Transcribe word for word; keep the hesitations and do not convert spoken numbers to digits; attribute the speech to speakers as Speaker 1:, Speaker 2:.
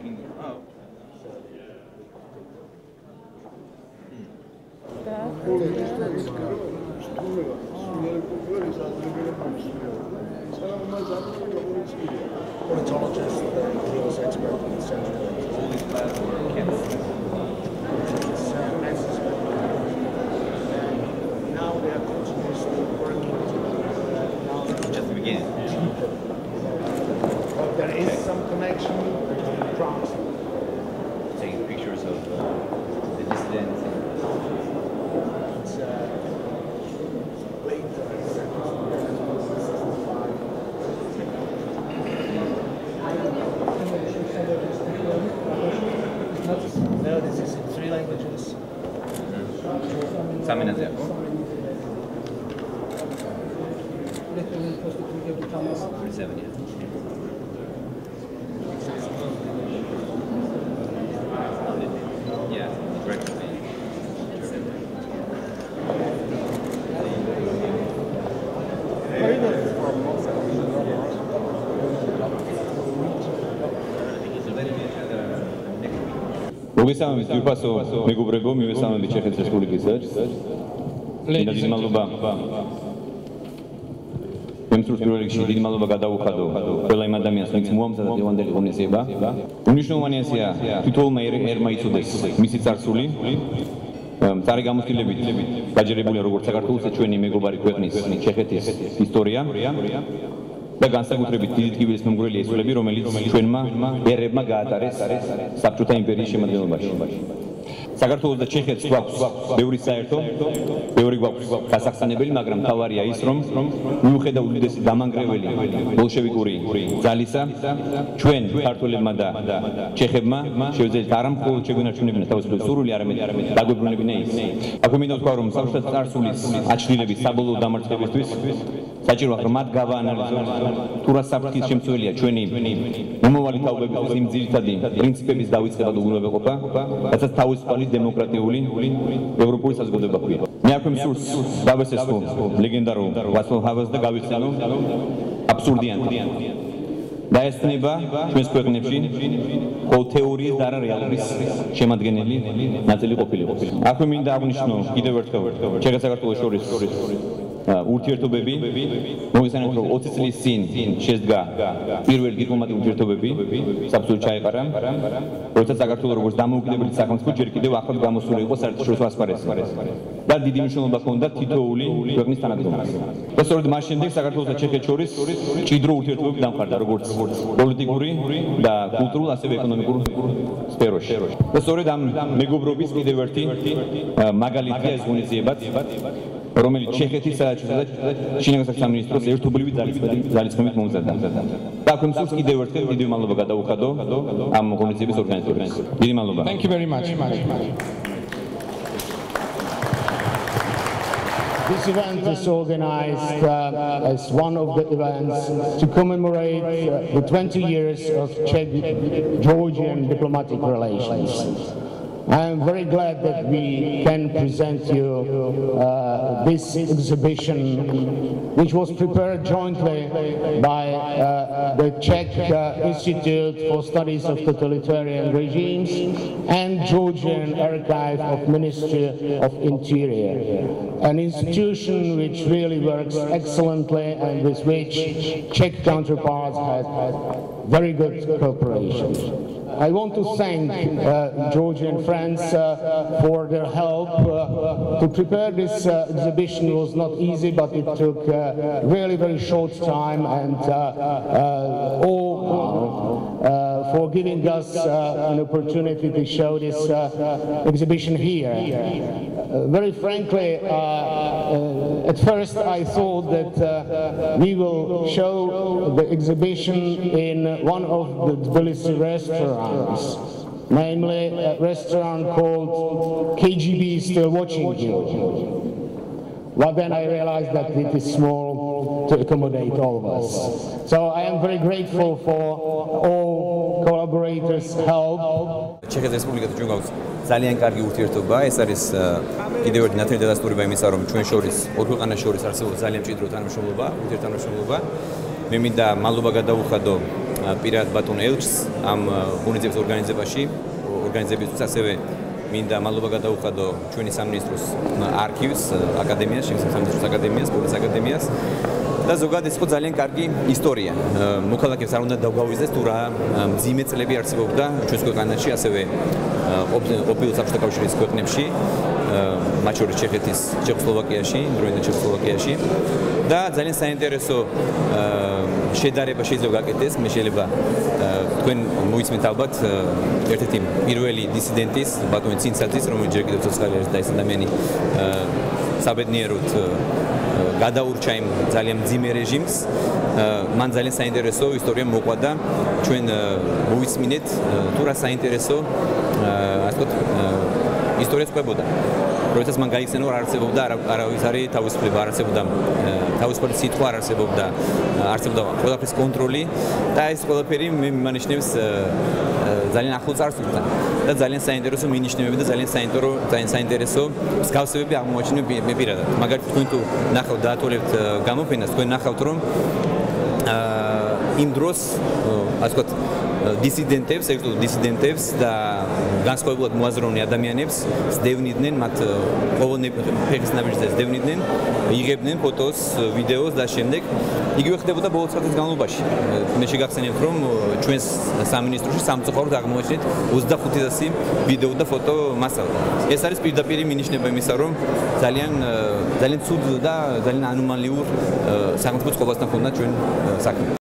Speaker 1: Ornithologist, English expert in Central Asia. All these plants were kids. And now they are continuously working now.
Speaker 2: Just the beginning.
Speaker 1: But there is some connection between the trunks.
Speaker 2: Taking pictures of uh, the dissidents.
Speaker 1: It's uh, late No, this is in three languages.
Speaker 2: Sami nazywa? Seven, yeah. Yeah, correct.
Speaker 3: მოგესალმებით ვიფასო მეგობრებო, მივესალმებით ჩეხეთის რესპუბლიკისაც. დიდი მადლობა. მემსურს პირველ რიგში დიდი მადლობა გადაუხადო ყველა იმ ადამიანს, ვინც მოამზადა დღევანდელი ღონისძიება. უნიშნულოვანია თითოეულმა ერმა იცოდეს მისი წარსული. მწარე გამოცდილებით გაჯერებულია როგორც საქართველოს, ჩვენი მეგობარი ქვეყნის ჩეხეთის ისტორია. და განსაკუთრებით დიდი ტკივილის მომგვრელი ესულები, რომელიც ჩვენმა ერებმა გაატარეს საბჭოთა იმპერიის შემადგენლობაში. საქართველოს და ჩეხეთს გვაქვს ბევრი საერთო, ბევრი გვაქვს გასახსენებელი, მაგრამ თავარია ის, რომ მიუხედავად უდიდესი დამანგრეველი ბოლშევიკური ძალისა, ჩვენ ქართველებმა და ჩეხებმა შევძელით არა მხოლოდ შეგვენარჩუნებინა თავისუფლების სურვილი, არამედ დაგვებრუნებინა ის. აქვე მინდა ვთქვა, რომ საბჭოთა წარსულის აჩქილების საბოლოო დამარცხებისთვის საჭიროა, რომ მათ გავაანალიზოთ, თუ რა საფრთხის შემცველია ჩვენი მომავალი თაობების იმ ძირითადი პრინციპების დავიწყება და უზრუნველყოფა, რასაც თავისუფალი დემოკრატიული ევროპული საზოგადოება ჰქვია. მე აქვე მსურს დავესესხო ლეგენდარულ ვაცლავ ჰაველს და გავიხსენო აბსურდიანტი. დაესწრება ჩვენს ქვეყნებში მხოლოდ თეორიის და არა რეალობის შემადგენელი ნაწილი ყოფილიყო. აქვე მინდა აღნიშნო კიდევ ერთხელ ჩეხეთ-საქართველოს შორის ურთიერთობები, მოგესალმებით, რომ ოცი წლის წინ შედგა პირველი დიპლომატიური ურთიერთობები, საბჭოთა ჩაეყარა, როცა საქართველოს როგორც დამოუკიდებელი სახელმწიფო ჯერ კიდევ ახლად გამოსული იყო საერთაშორისო ასპარეზზე. და დიდი მნიშვნელობა ჰქონდა თითოეული ქვეყნის თანადგომას. და სწორედ მას შემდეგ საქართველოს და ჩეხეთს შორის მჭიდრო ურთიერთობები დამყარდა, როგორც პოლიტიკური და კულტურულ, ასევე ეკონომიკურ სფეროში. და სწორედ ამ მეგობრობის კიდევ ერთი მაგალითია ეს ღონისძიება, რომელიც ჩეხეთის საერთაშორისო შინაგან საქმეთა სამინისტროს ერთობლივი ძალისხმევით მომზადდა. და აქვე მსურს კიდევ ერთხელ დიდი მადლობა გადაუხადო ამ ღონისძიების ორგანიზატორებს. დიდი მადლობა.
Speaker 4: Thank you very much.
Speaker 5: This event is organized uh, as one of the events to commemorate uh, the twenty years of Czech-Georgian diplomatic relations. I am very glad that we can present you uh, this exhibition, which was prepared jointly by uh, the Czech uh, Institute for Studies of Totalitarian Regimes and Georgian Archive of Ministry of Interior, an institution which really works excellently and with which Czech counterparts had very good cooperation. I want to thank uh, Georgian friends uh, for their help. Uh, to prepare this uh, exhibition was not easy, but it took uh, really very short time, and uh, uh, all uh, for giving us uh, an opportunity to show this uh, exhibition here. Uh, very frankly, uh, uh, at first I thought that uh, we will show the exhibition in one of the Tbilisi restaurants, namely a restaurant called K G B Still Watching You. But then I realized that it is small to accommodate all of us. So I am very grateful for all collaborators' help.
Speaker 2: ჩეხეთის რესპუბლიკათან ჩვენ გვაქვს ძალიან კარგი ურთიერთობა. ეს არის კიდევ ერთი ნათელი დადასტურება იმისა, რომ ჩვენ შორის, ორ ქვეყანას შორის არსებობს ძალიან მჭიდრო თანამშრომლობა, ურთიერთთანამშრომლობა. მე მინდა მადლობა გადაუხადო პირად ბატონ ელჩს ამ ღონისძიების ორგანიზებაში, ორგანიზებისთვის ასევე მინდა მადლობა გადაუხადო ჩვენი სამინისტროს არქივს, აკადემიას, შინაგან სამინისტროს აკადემიას, პოლიციის აკადემიას და ზოგადად ეს იყო ძალიან კარგი ისტორია. მოქალაქეებს არ უნდა დაგვავიზდეს თუ რა მძიმე წლები არსებობდა ჩვენს ქვეყანაში, ასევე ყოფილ საბჭოთა კავშირის ქვეყნებში, მათ შორის ჩეხეთის, ჩეხოსლოვაკიაში, დროინდელ ჩეხოსლოვაკიაში და ძალიან საინტერესო შედარება შეიძლება გაკეთდეს. მე შეიძლება თქვენ მოიცმეთ ალბათ ერთ-ერთი პირველი დისიდენტის, ბატონი ცინცაძის, რომელიც ჯერ კიდევ ცოცხალი არის და ეს ადამიანი საბედნიეროდ გადაურჩა იმ ძალიან მძიმე რეჟიმს. მან ძალიან საინტერესო ისტორია მოყვა და ჩვენ მოვისმინეთ თუ რა საინტერესო ასე ვთქვათ ისტორიას ყვებოდა. როდესაც მან გაიხსენა რომ არ არსებობდა არავის არის თავისუფლება, არ არსებობდა თავისუფალი სიტყვა, არ არსებობდა არსებობდა ყველაფრის კონტროლი და ეს ყველაფერი მე მიმანიშნებს ძალიან ახლო წარსულთან და ძალიან საინტერესო მინიშნებები და ძალიან საინტერესო ძალიან საინტერესო მსგავსებები აღმოაჩინა მე პირადად. მაგალითად თქვენ თუ ნახავთ დაათვალებთ გამოფენას, თქვენ ნახავთ რომ იმ დროს ასე ვთქვათ დისიდენტებს, ექსპერტულ დისიდენტებს და განსხვავებულად მოაზროვნე ადამიანებს სდევნიდნენ, მათ ყოველ ფეხის ნაბიჯზე სდევნიდნენ, იღებდნენ ფოტოს, ვიდეოს და შემდეგ იგივე ხდებოდა ბოლო წლების განმავლობაში. მე შეგახსენებთ რომ ჩვენს სამინისტროში სამწუხაროდ აღმოაჩინეთ ოცდახუთი ათასი ვიდეო და ფოტო მასალა. ეს არის პირდაპირ მინიშნება იმისა, რომ ძალიან ძალიან ცუდ და ძალიან ანომალიურ სახელმწიფო წყობასთან ჰქონდა ჩვენ საქმე.